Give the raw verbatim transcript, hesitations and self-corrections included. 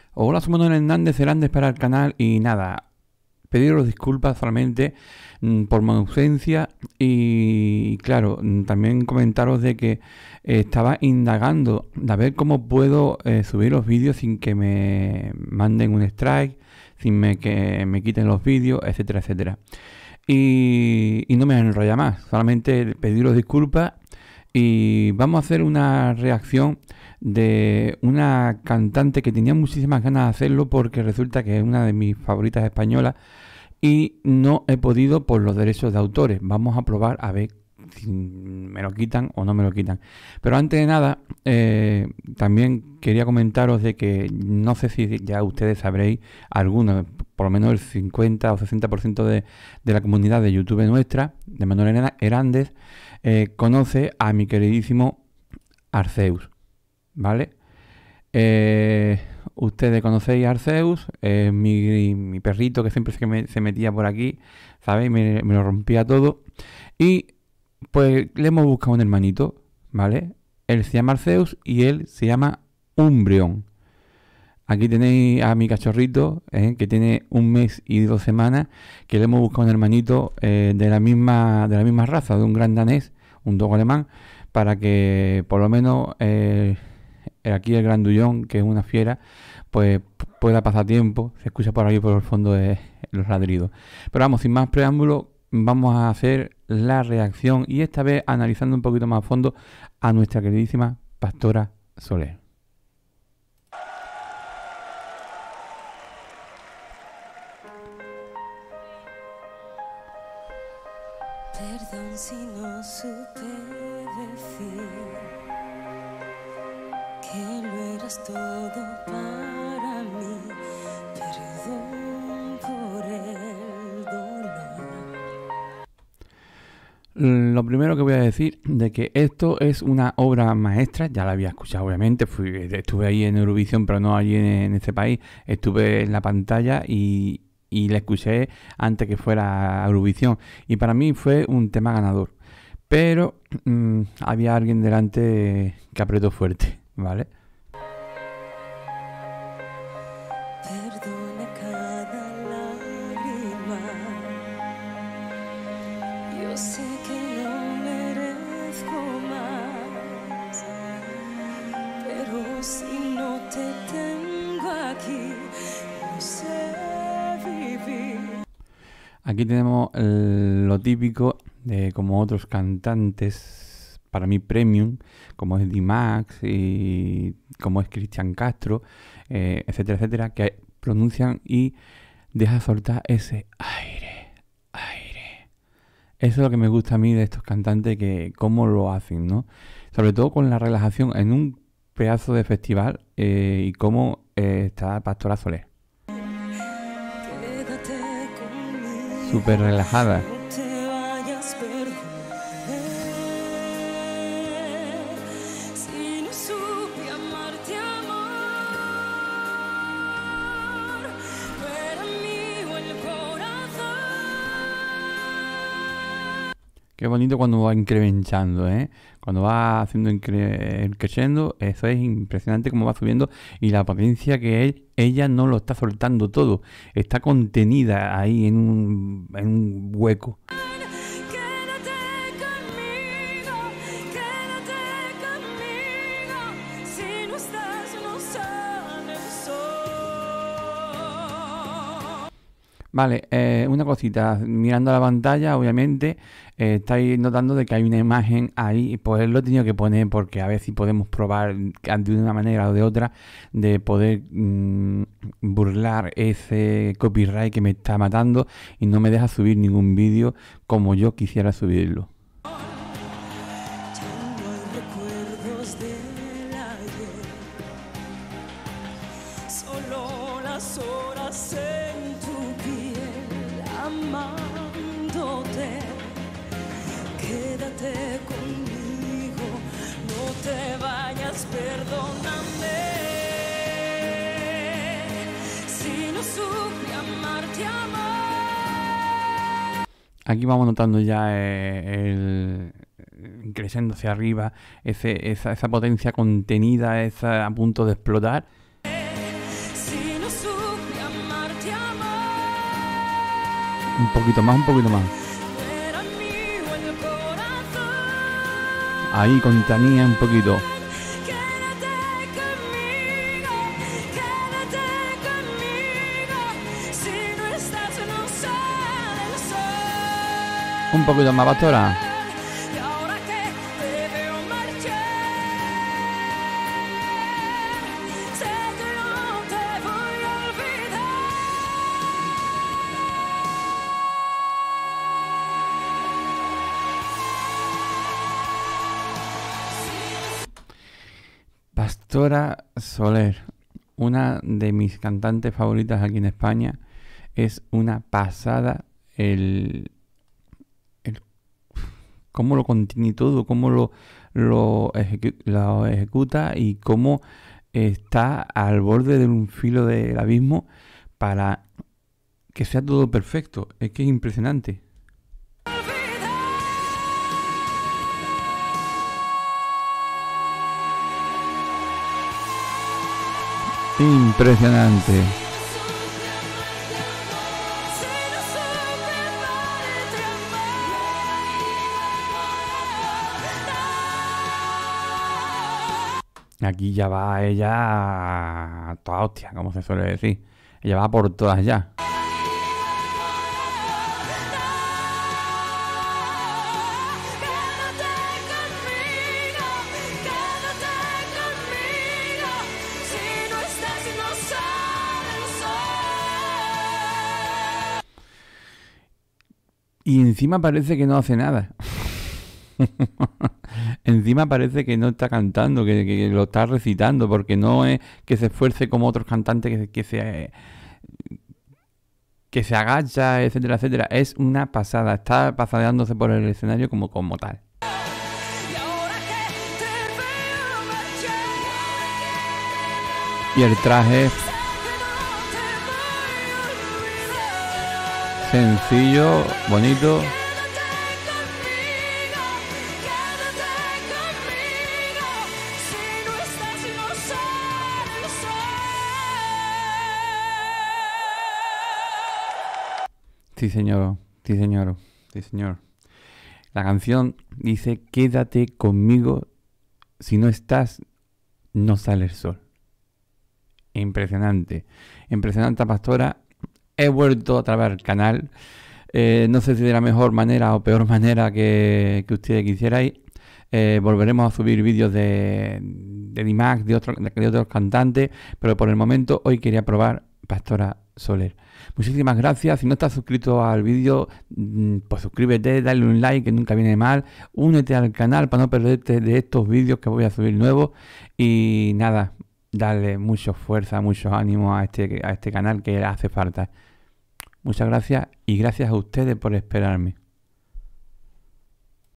Hola, soy Manuel Hernández, Hernández para el canal y nada, pediros disculpas solamente mm, por mi ausencia y claro, mm, también comentaros de que eh, estaba indagando a ver cómo puedo eh, subir los vídeos sin que me manden un strike, sin me, que me quiten los vídeos, etcétera, etcétera. Y, y no me enrolla más, solamente pediros disculpas y vamos a hacer una reacción de una cantante que tenía muchísimas ganas de hacerlo porque resulta que es una de mis favoritas españolas y no he podido por los derechos de autores. Vamos a probar a ver si me lo quitan o no me lo quitan. Pero antes de nada, eh, también quería comentaros de que no sé si ya ustedes sabréis, algunos, por lo menos el cincuenta o sesenta por ciento de, de la comunidad de YouTube nuestra, de Manuel Hernández, eh, conoce a mi queridísimo Arceus, ¿vale? Eh, ustedes conocéis a Arceus, eh, mi, mi perrito que siempre se, me, se metía por aquí, ¿sabéis? Me, me lo rompía todo. Y pues le hemos buscado un hermanito, ¿vale? Él se llama Arceus y él se llama Umbreon. Aquí tenéis a mi cachorrito, eh, que tiene un mes y dos semanas, que le hemos buscado un hermanito eh, de la misma de la misma raza, de un gran danés, un dogo alemán, para que por lo menos eh, aquí el grandullón, que es una fiera, pues pueda pasar tiempo. Se escucha por ahí por el fondo de los ladridos. Pero vamos, sin más preámbulo, vamos a hacer la reacción y esta vez analizando un poquito más a fondo a nuestra queridísima Pastora Soler. Perdón si no supe decir que lo eras todo para mí. Perdón por el dolor. Lo primero que voy a decir de que esto es una obra maestra, ya la había escuchado obviamente, fui, estuve ahí en Eurovisión, pero no allí en, en este país, estuve en la pantalla y, y la escuché antes que fuera a Eurovisión y para mí fue un tema ganador, pero mmm, había alguien delante que apretó fuerte, ¿vale? Perdona cada lágrima. Yo sé que no merezco más, pero si no te tengo aquí, no sé vivir. Aquí tenemos el, lo típico de como otros cantantes, para mí premium, como es D-Max y como es Cristian Castro, eh, etcétera, etcétera, que pronuncian y deja soltar ese aire, aire. Eso es lo que me gusta a mí de estos cantantes, que cómo lo hacen, ¿no? Sobre todo con la relajación en un pedazo de festival eh, y cómo eh, está Pastora Soler. Súper relajada. No te vayas, perdón. Si no supe amarte, amor, no era mío el corazón. Qué bonito cuando va incrementando, ¿eh? Cuando va haciendo incre creciendo, eso es impresionante cómo va subiendo y la potencia que él, ella no lo está soltando todo, está contenida ahí en un, en un hueco. Quédate conmigo, quédate conmigo. Si no estás, no sale el sol. Vale, eh, una cosita, mirando a la pantalla, obviamente, eh, estáis notando de que hay una imagen ahí, pues lo he tenido que poner porque a ver si podemos probar de una manera o de otra de poder mmm, burlar ese copyright que me está matando y no me deja subir ningún vídeo como yo quisiera subirlo. Ya no hay recuerdos del ayer, solo las horas en tu piel, amándote. Quédate conmigo, no te vayas, perdóname. Si no supe amarte, amor. Aquí vamos notando ya eh, el creciendo hacia arriba, ese, esa, esa potencia contenida, esa a punto de explotar. si no supe amarte, amor. Un poquito más, un poquito más. Era mío el corazón. Ahí, con Tania, un poquito. Quédate conmigo, quédate conmigo. Si no estás, no sale el sol. Un poquito más, pastora. Y ahora que te veo marchar, sé que no te voy a olvidar. Pastora Soler, una de mis cantantes favoritas aquí en España. Es una pasada el, el cómo lo contiene todo, cómo lo, lo, ejecu- lo ejecuta y cómo está al borde de un filo del abismo para que sea todo perfecto. Es que es impresionante. Impresionante. Aquí ya va ella a toda hostia, como se suele decir. Ella va por todas ya. Quédate conmigo, quédate conmigo. Si no estás, no sale el sol. Y encima parece que no hace nada. Encima parece que no está cantando, que, que lo está recitando, porque no es que se esfuerce como otros cantantes que, que se que se agacha, etcétera, etcétera. Es una pasada, está pasadeándose por el escenario como, como tal. Y ahora que te veo marchar, Y el traje es sé que no te voy a olvidar. sencillo, bonito. Quédate conmigo, quédate conmigo. Si no estás, no sale el sol. Sí, señor, sí, señor, sí, señor. La canción dice, quédate conmigo, si no estás, no sale el sol. Impresionante, impresionante, pastora. He vuelto otra vez al canal. Eh, no sé si de la mejor manera o peor manera que, que ustedes quisierais. Eh, volveremos a subir vídeos de, de Dimax, de, otro, de otros cantantes, pero por el momento hoy quería probar Pastora Soler. Muchísimas gracias. Si no estás suscrito al vídeo, pues suscríbete, dale un like, que nunca viene mal. Únete al canal para no perderte de estos vídeos que voy a subir nuevos. Y nada, darle mucha fuerza, mucho ánimo a este, a este canal que hace falta. Muchas gracias y gracias a ustedes por esperarme.